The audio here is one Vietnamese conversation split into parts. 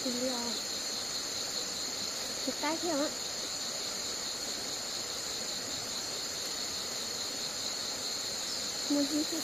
Liều thực cái theo á mua gì thế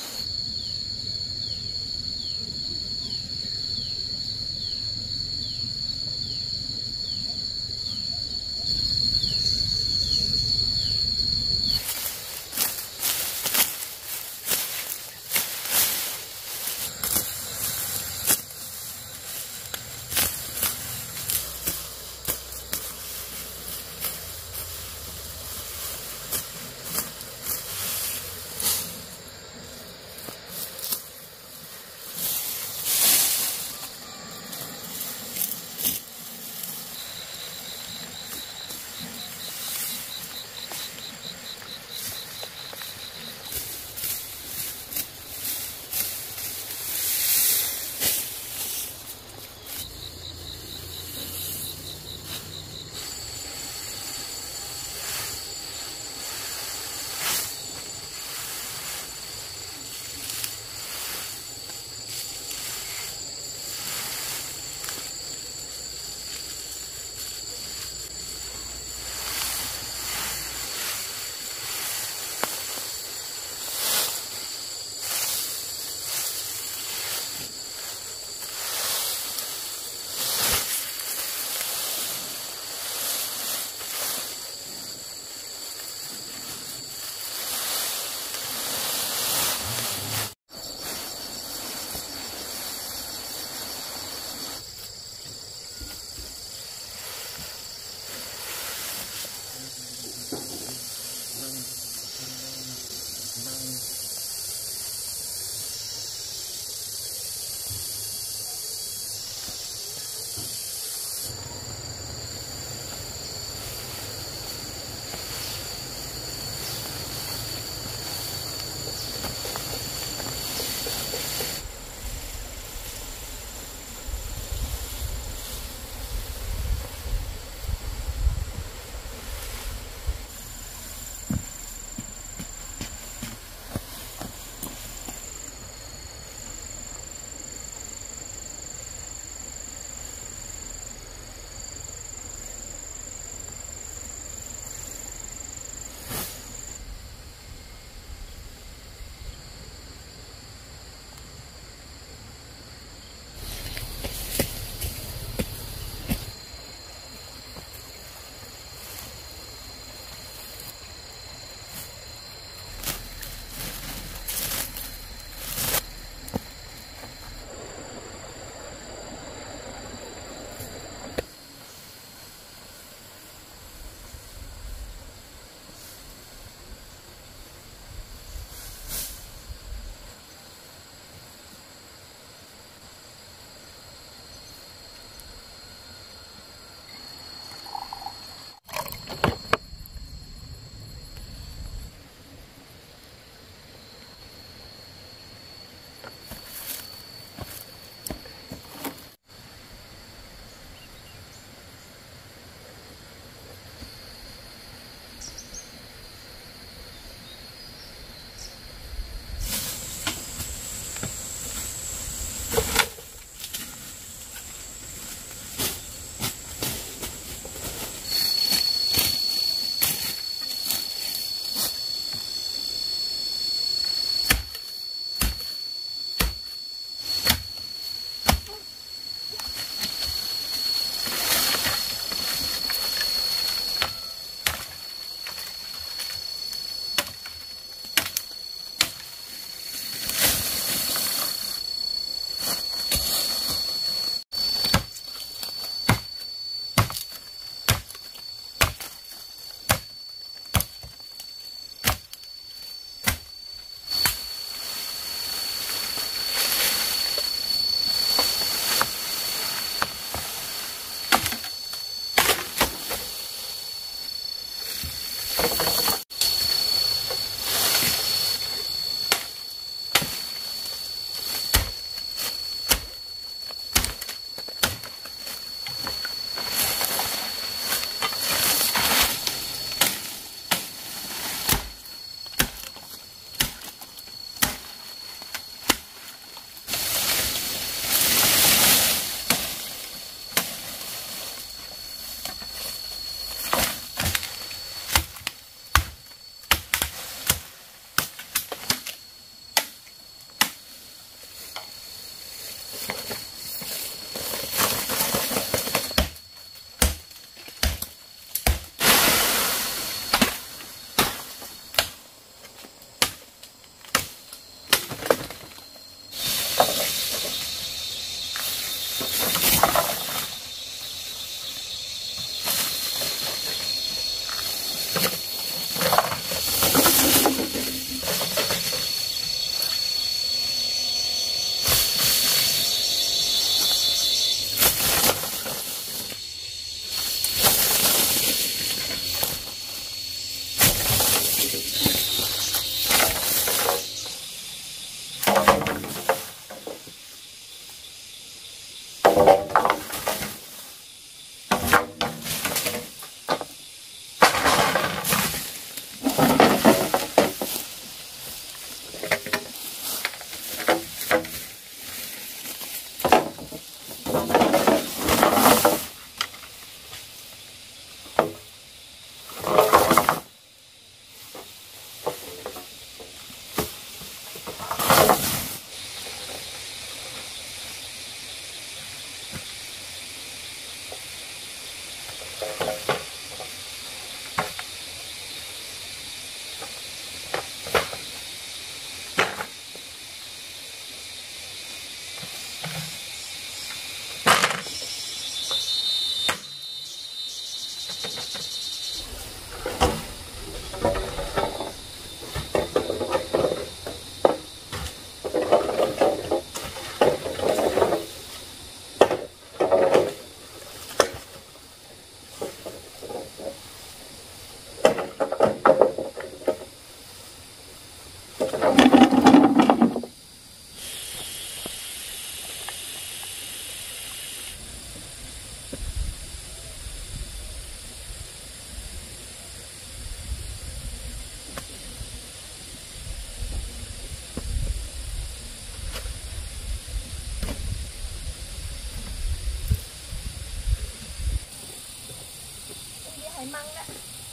Phải măng đó.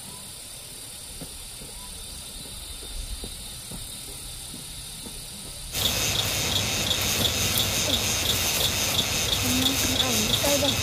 Cây đây.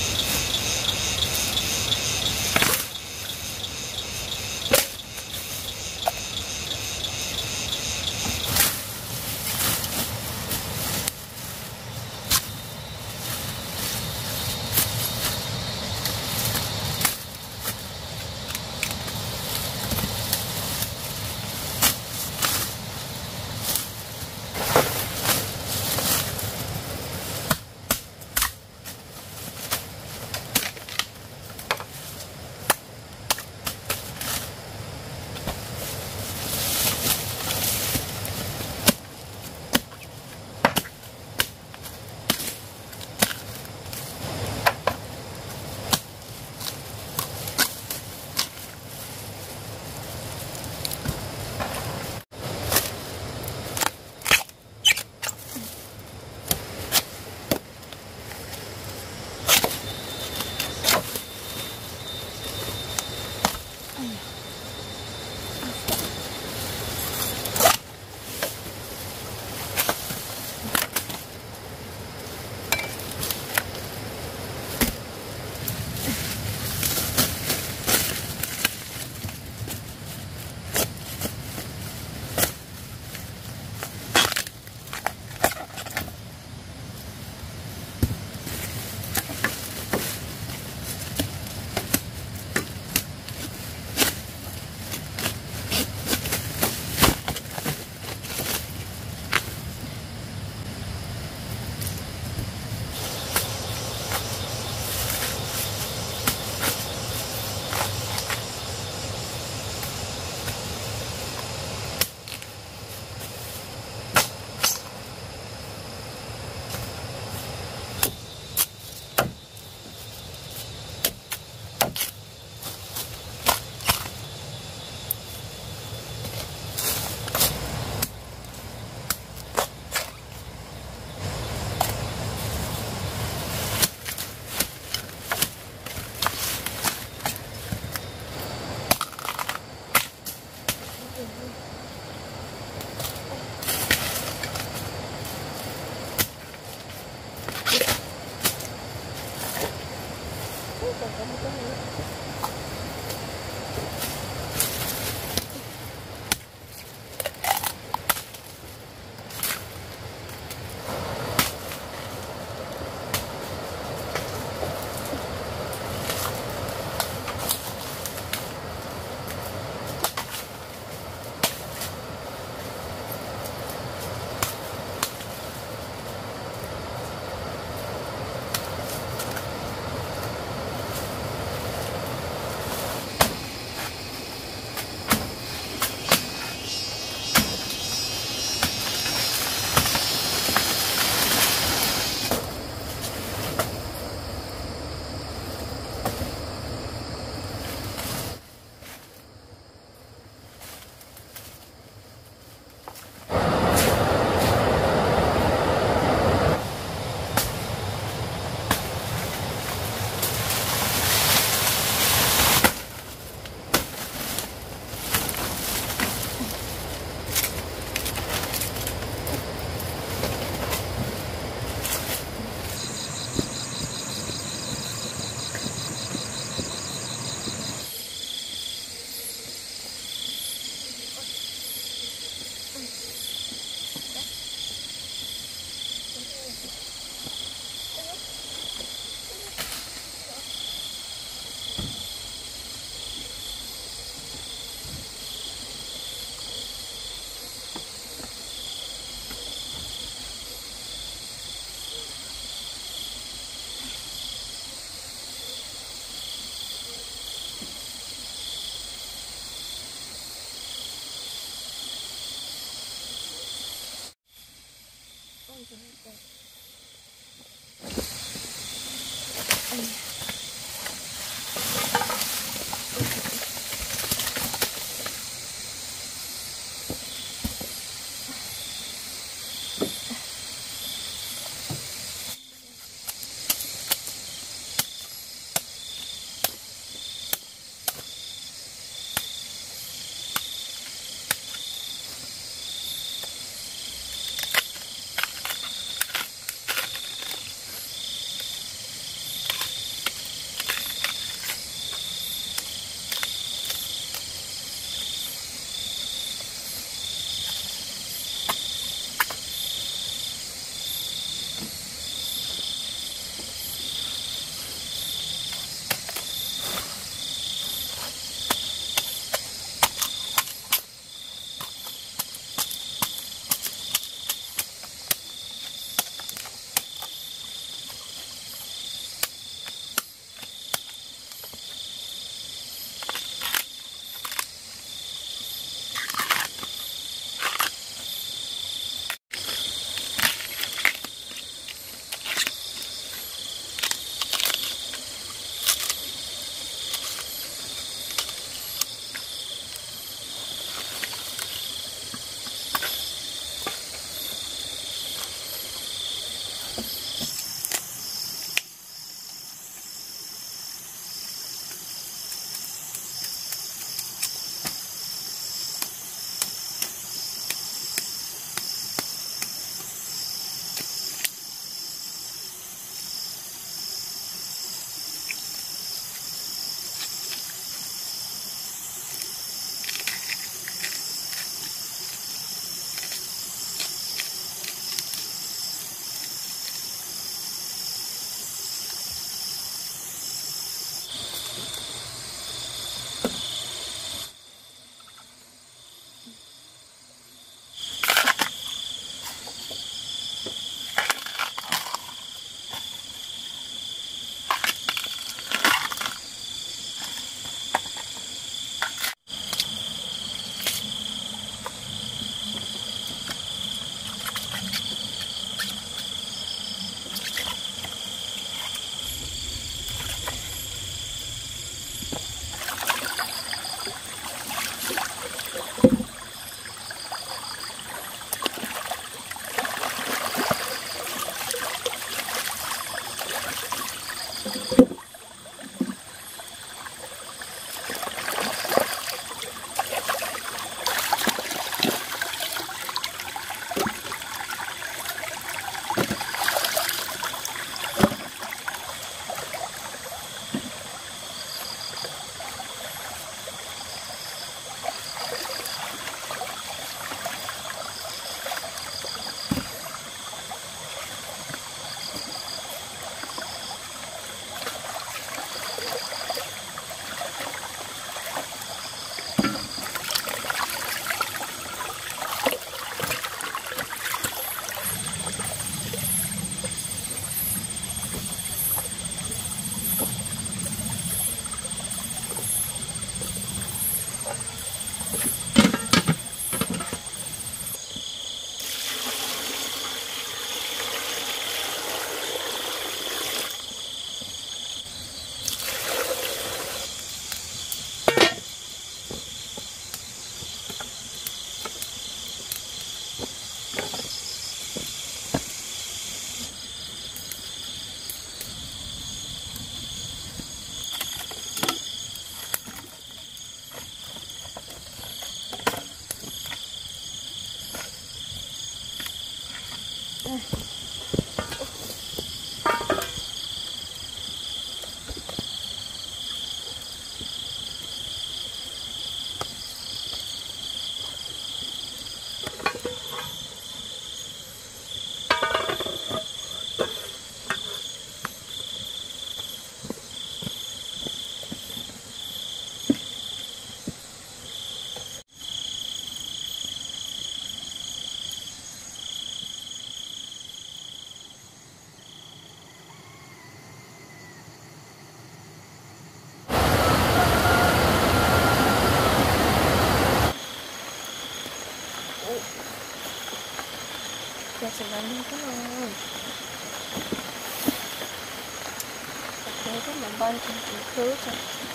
bunch of fruit.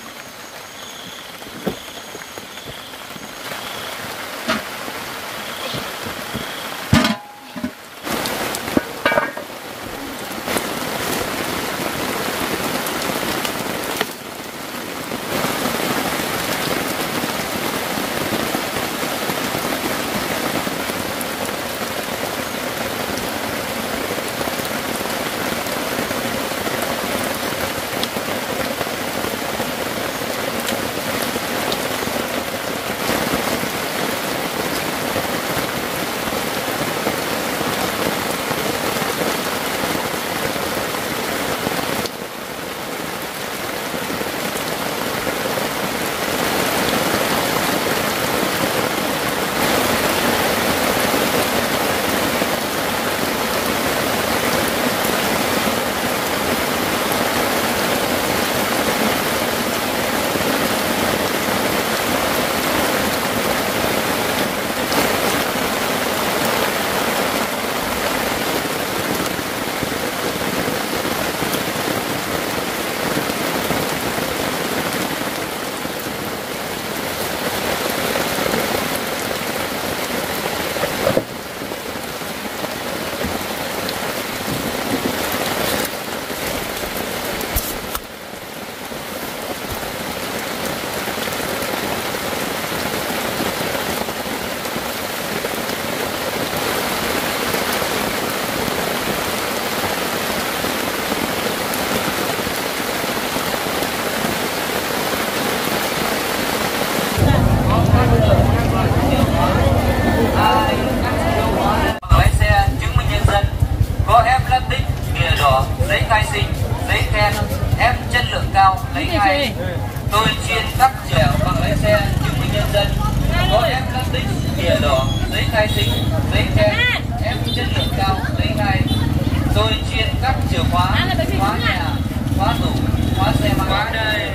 giấy khai sinh, giấy khen, ép chất lượng cao lấy ngay. Tôi chuyên cắt chẻo bằng lái xe chứng minh nhân dân, có ép plastic, bìa đỏ, giấy khai sinh, giấy khen, ép chất lượng cao lấy ngay. Tôi chuyên cắt chìa khóa, khóa nhà, khóa tủ, khóa xe máy. Khóa đây.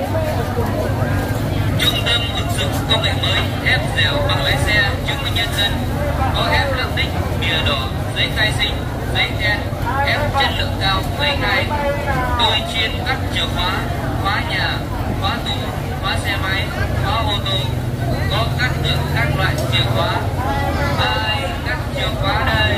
Trung tâm ứng dụng công nghệ mới, ép dẻo bằng lái xe chứng minh nhân dân, có ép plastic, bìa đỏ, giấy khai sinh, giấy khen, ép chất lượng cao lấy ngay. Tôi chuyên cắt chìa khóa, khóa nhà, khóa tủ, khóa xe máy, khóa ô tô, có cắt được các loại chìa khóa. Ai cắt chìa khóa đây?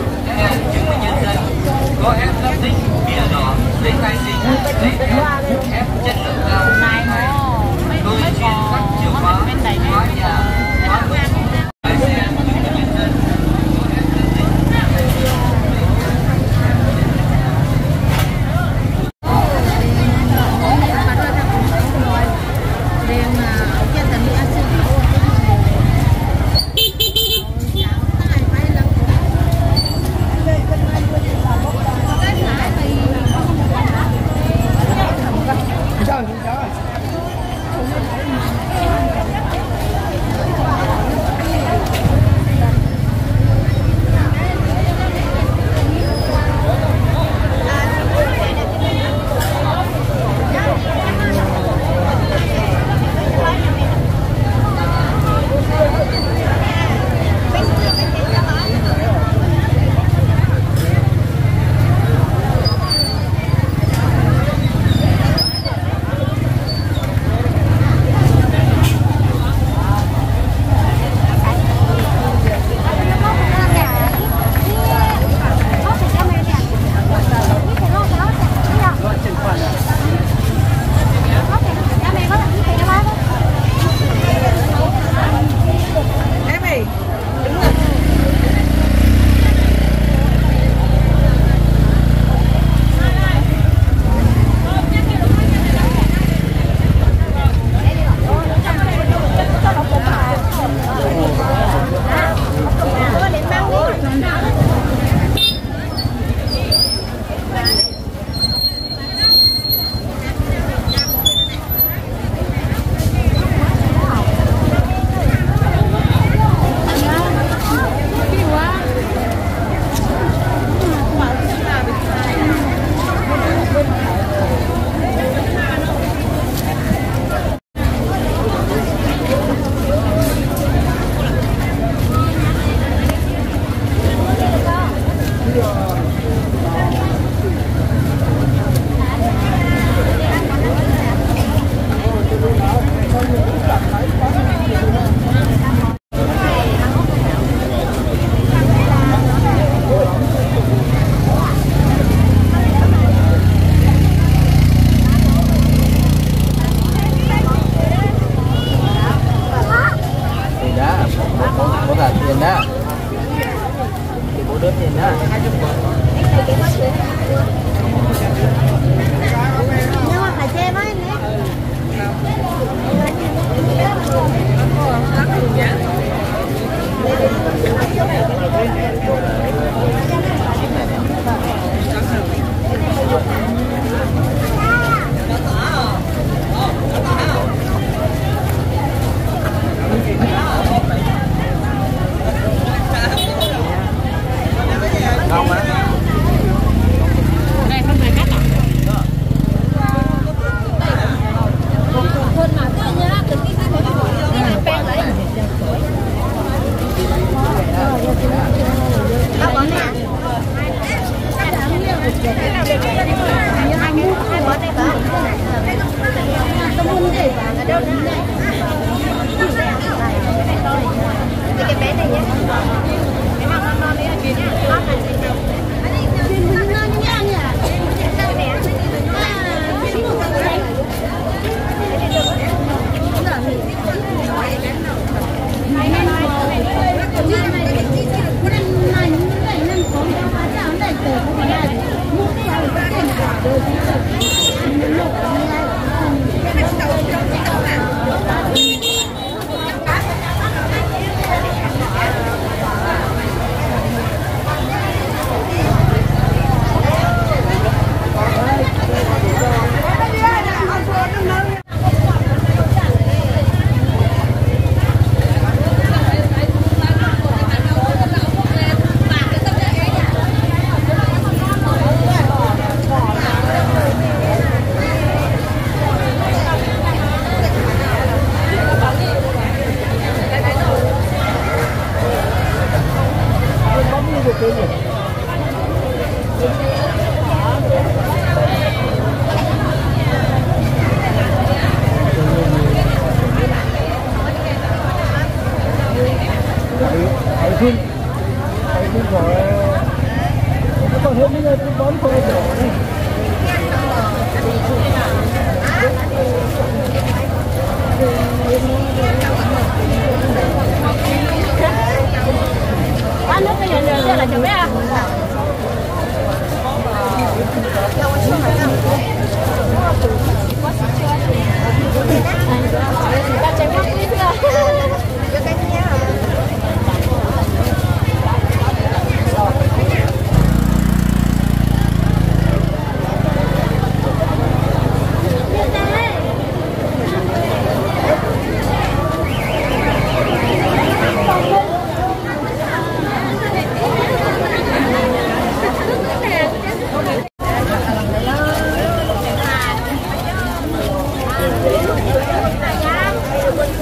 Có ép plastic, bìa đỏ, giấy khai sinh, giấy khen,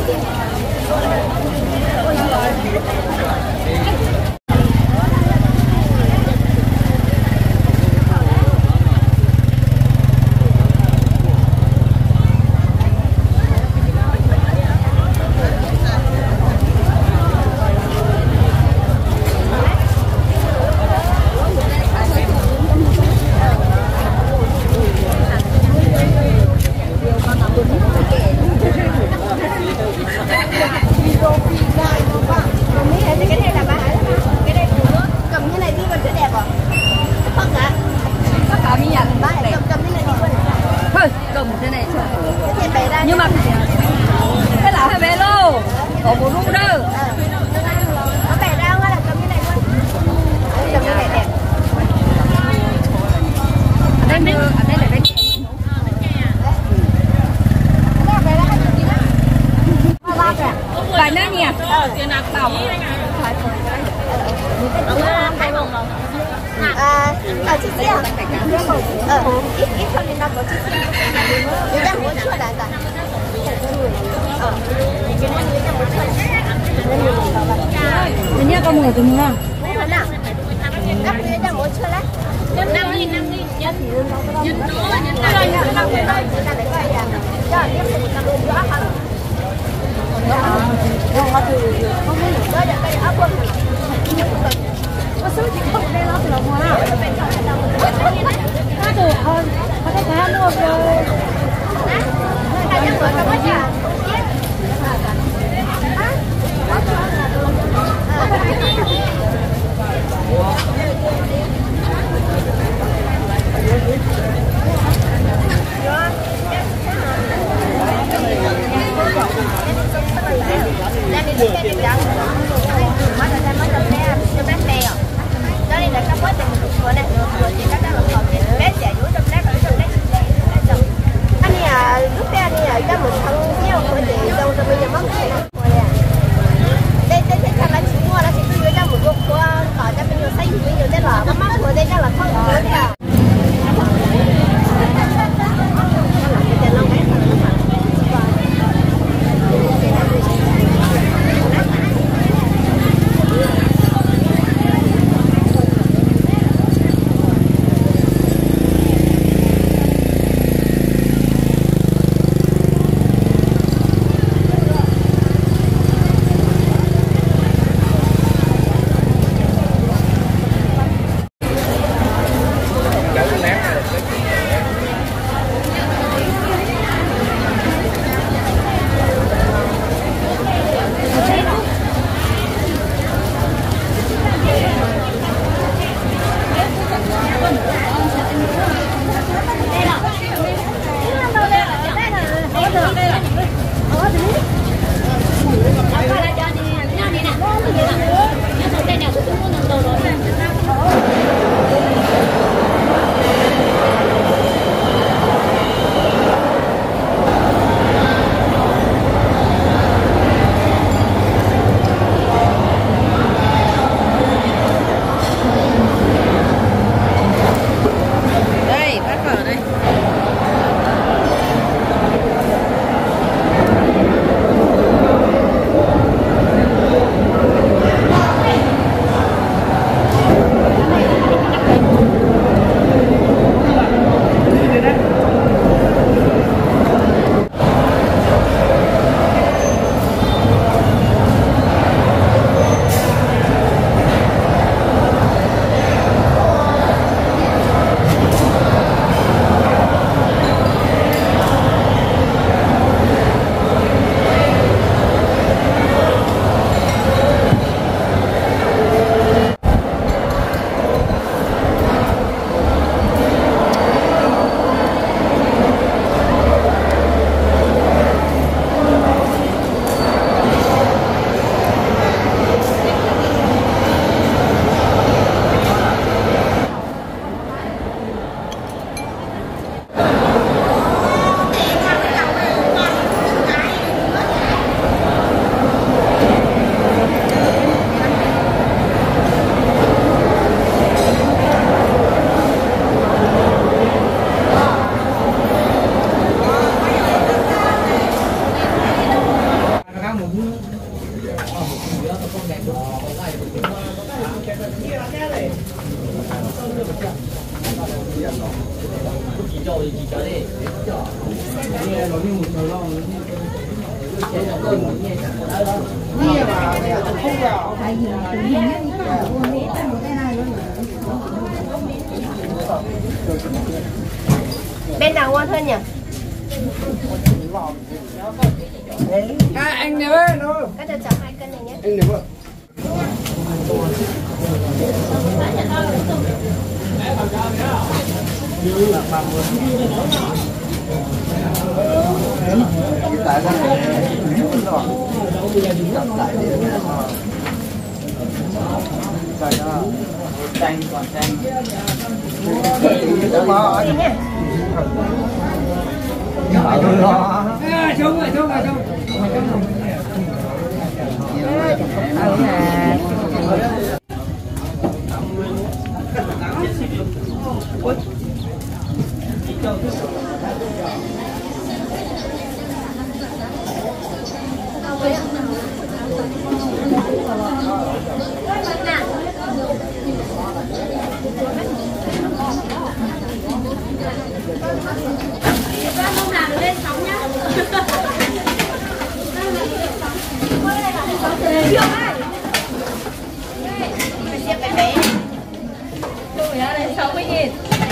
Nhưng mà thế là hơi bé lô có một ru đâu nó bẻ ra hay là cầm như này luôn, cầm như này đẹp. Ở đây là bên vài nơi nhỉ? Tiền nạp bảo chị xem ít hơn nên nó có chị xem người ta muốn chưa lại cả mình nhớ con người từ mưa không nào các người ta muốn chưa lấy 5.000 nhân có số chị không đây nó từ đầu hoa nào được hơn có thể cá mua rồi lúc đây là một thằng Bên nào ngon hơn nhỉ? Anh nhớ nó. Các đợt chọn 2 cân này nhé. Anh nhớ. Tại ra chanh còn chanh Không làm được lên sóng nhá. Phải xem cái bé. Tôi đã lên 60.000.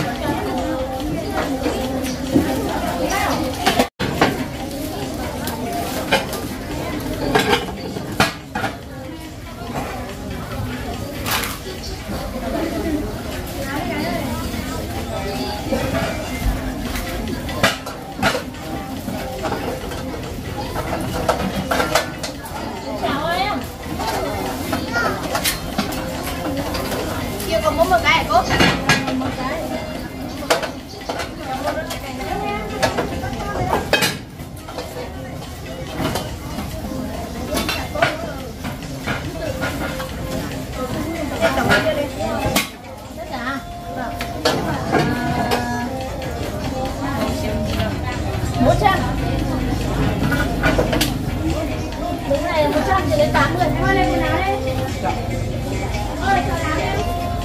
Chưa còn muốn một cái hả cô? Một cái. Đúng này là 100 cho đến 80. Qua lên quần áo đây. Ơi, quần áo đây.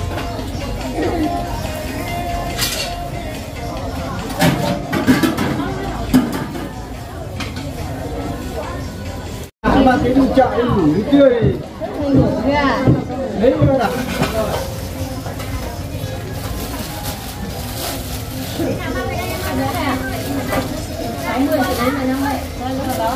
Mà cái đi chợ em ngủ đi tươi. Ngủ kìa. Đấy nó đặt. Đấy này à? 60 cho đến 50. Rồi đó.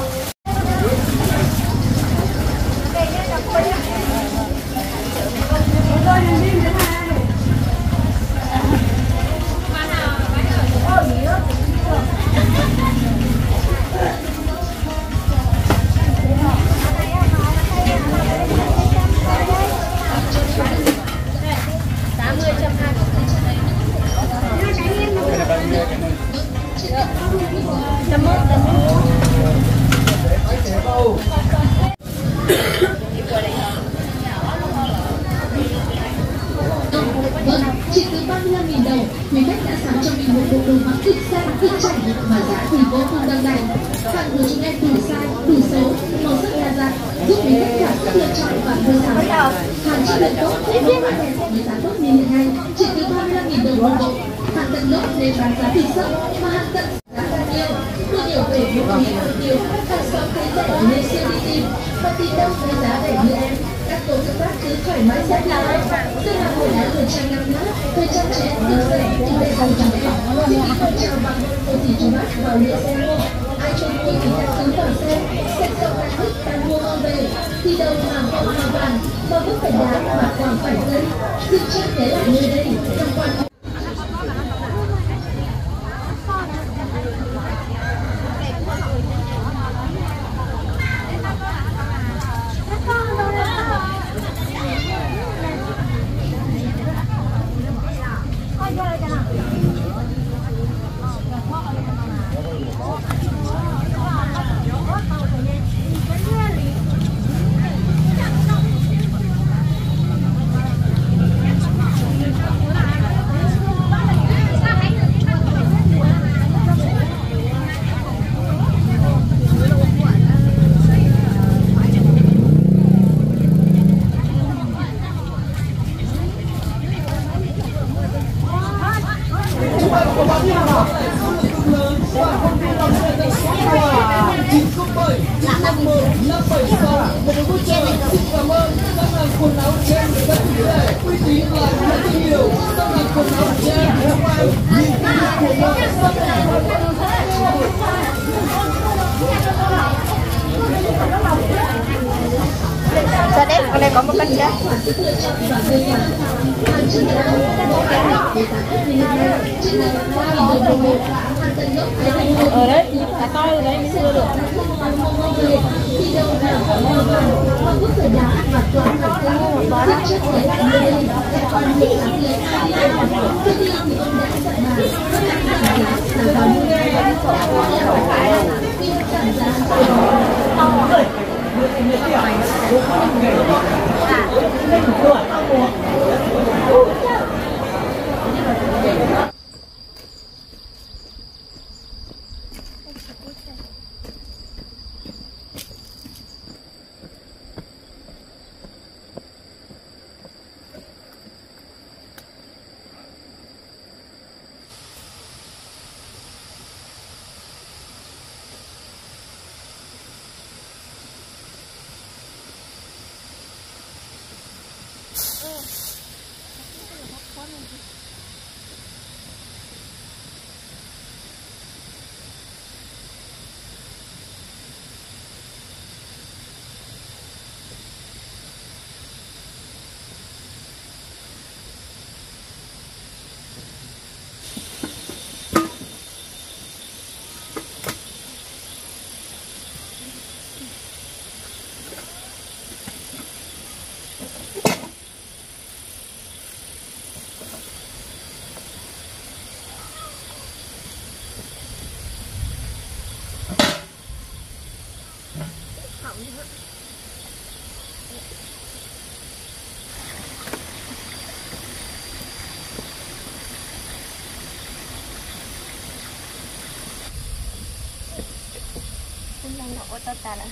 Vâng, chỉ từ 35.000 đồng, quý khách đã sắm cho mình một bộ đồ mặc cực sang, cực chảnh mà giá thì vô cùng đăng đẳng. Hàng của chúng em đủ size, đủ số, màu sắc đa dạng, giúp quý khách cảm giác lựa chọn và mua sắm. Hàng chất lượng tốt, mẫu mã đẹp với giá tốt như hiện nay, chỉ từ 35.000 đồng một bộ. Hàng tận lúc nên bán giá thì sốc, mà hàng tận giá càng nhiều. Mua nhiều về vũ khí càng nhiều, hàng xóm thấy rẻ nên siêu đi tìm, và tìm đâu với giá rẻ như em. Các cô các bác cứ thoải mái xếp lại. Tôi là hồi đã thời trang năm nữa, thời trang trẻ được rẻ thì để dành cho mẹ. Xin kính con chào bà cô dì chú bác vào lựa xe mua. Ai trông vui thì ta cứ vào xem rộng đã thức đang mua mang về. Thì đâu mà vọng mà vàng, mà vẫn phải đá mà còn phải dây. Dừng chân để lại nơi đây, trong quan cảm ơn các hàng quần áo trên rất rẻ, uy tín và rất thương hiệu. Các hàng quần áo trên hôm nay nhìn thấy của nó rất là Ra đấy, con này có một cân chứ? Ở đấy, cá to ở đấy mới chưa được. Total.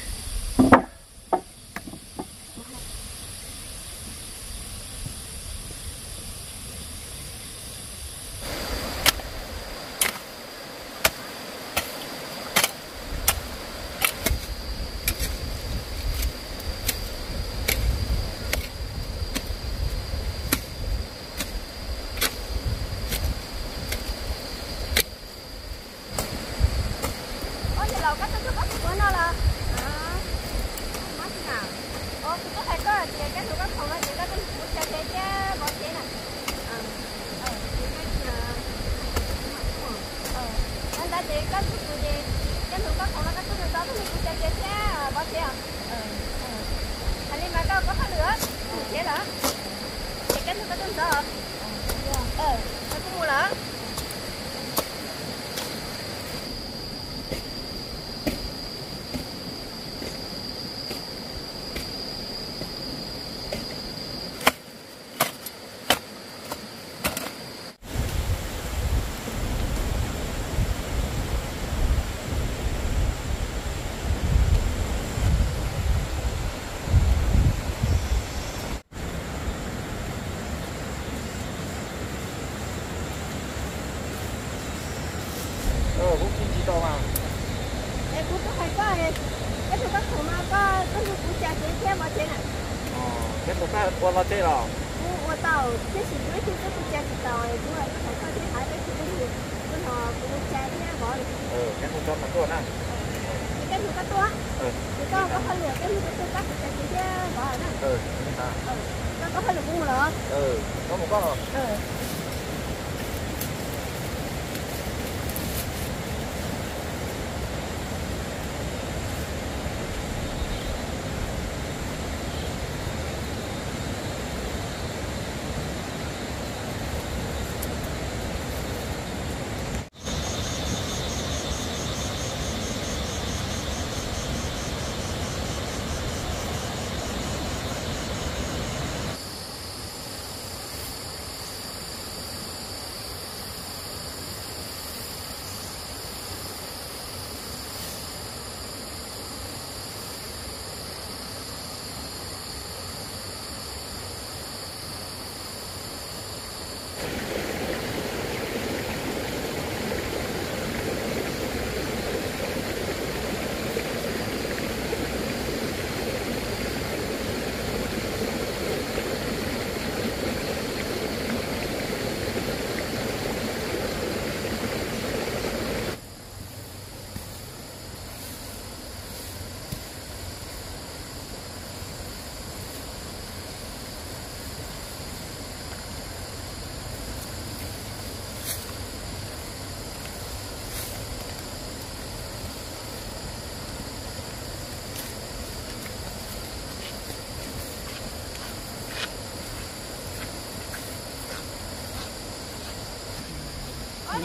Qua vào thế nào? Qua tàu, cái gì đấy thì cái cha thì tàu này cũng là phải có cái thái cái gì cũng họ cũng cha thế bỏ được. Cái con cho nó tốt nè. Cái thứ cắt toa. Cái con có phân lửa cái thứ cắt thì cha bỏ nè. Có phân lửa cũng nữa. Có một con rồi.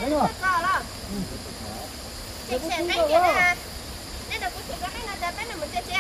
Cái đó. Chị sẽ đánh kia nè. Đây là cũng chỉ có cái là đẹp là mình treo.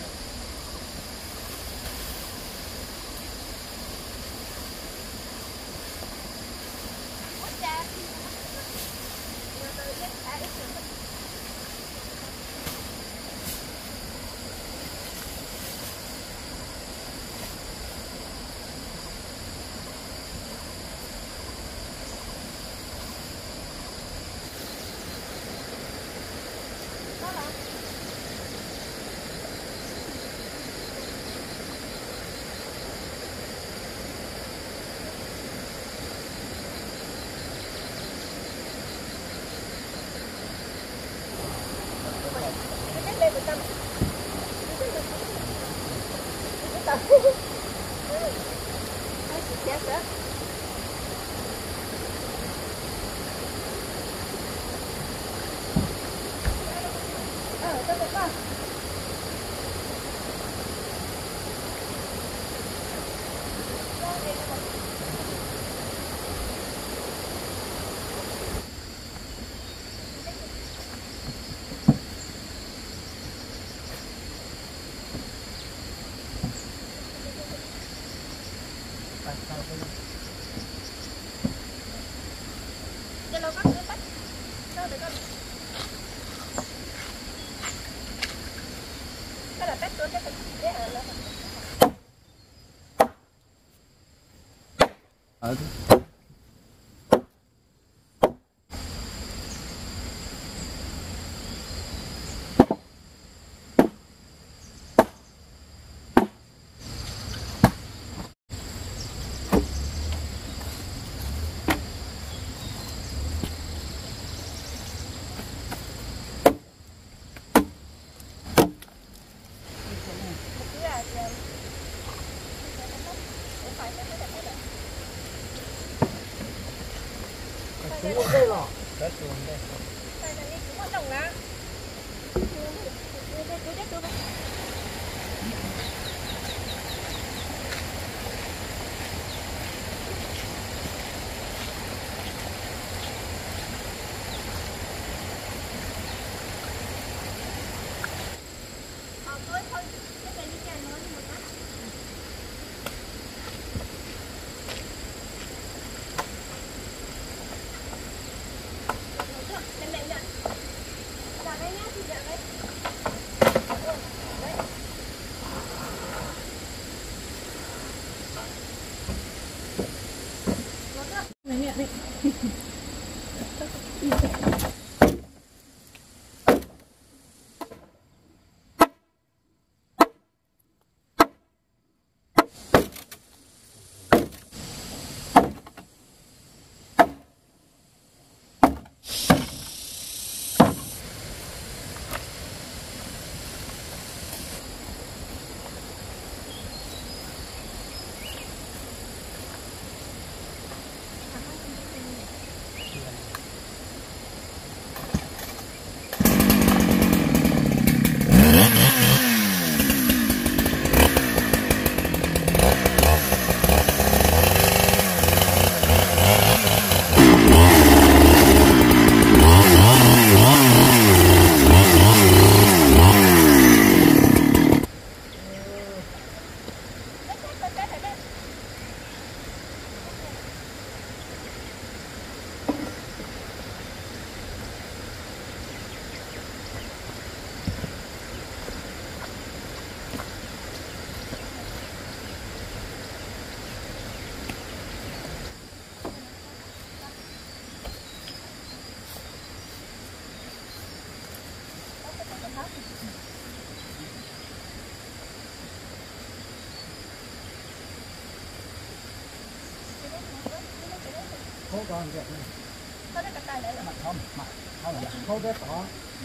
Khô còn vậy này. Có cái tay để Mặt không là khô cái tỏ.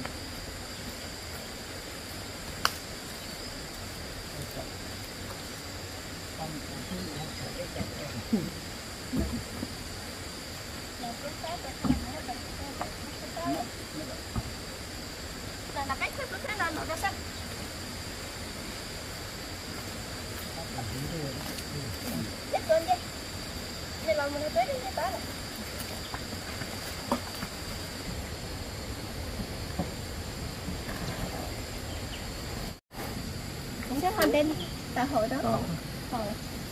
là cách thức nó sẽ là nó sẽ chết luôn đi. Đây là mình tới đi tới rồi. sẽ hoàn đến tại hội đó. Hội.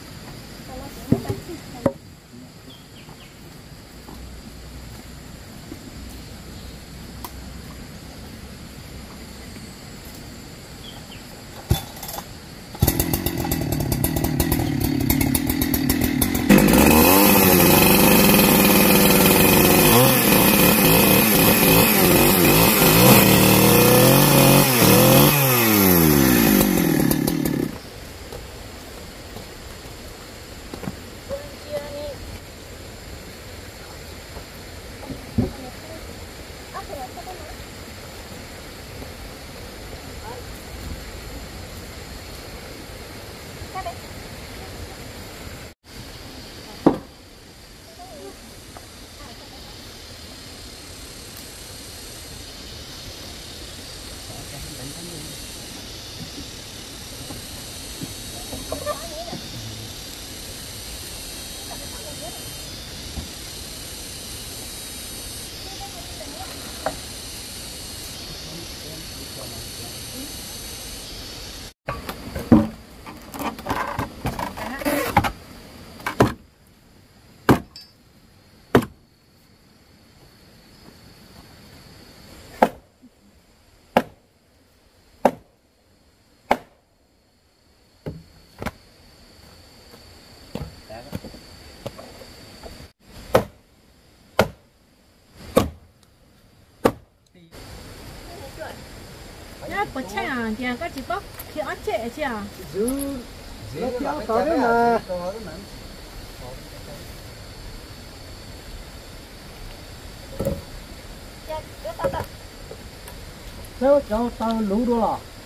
nhá có chạy à nhà các chị bóc khi ăn chạy chị à giữ nó kéo có đấy mà nếu cho tao lú đua